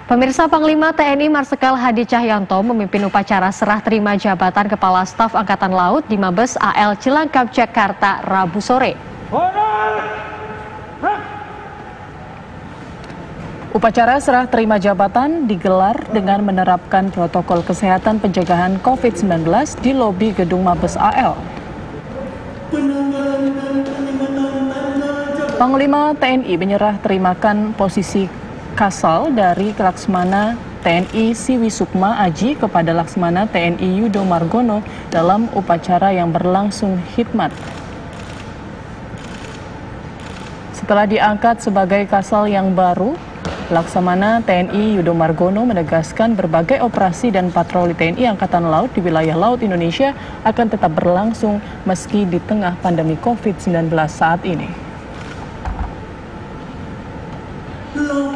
Pemirsa, Panglima TNI Marsikal Hadi Cahyanto memimpin upacara serah terima jabatan Kepala Staf Angkatan Laut di Mabes AL Cilangkap, Jakarta, Rabu sore. Upacara serah terima jabatan digelar dengan menerapkan protokol kesehatan pencegahan COVID-19 di lobi gedung Mabes AL. Panglima TNI menyerah terimakan posisi Kasal dari Laksamana TNI Siwisukma Aji kepada Laksamana TNI Yudo Margono dalam upacara yang berlangsung khidmat. Setelah diangkat sebagai Kasal yang baru, Laksamana TNI Yudo Margono menegaskan berbagai operasi dan patroli TNI Angkatan Laut di wilayah laut Indonesia akan tetap berlangsung meski di tengah pandemi COVID-19 saat ini.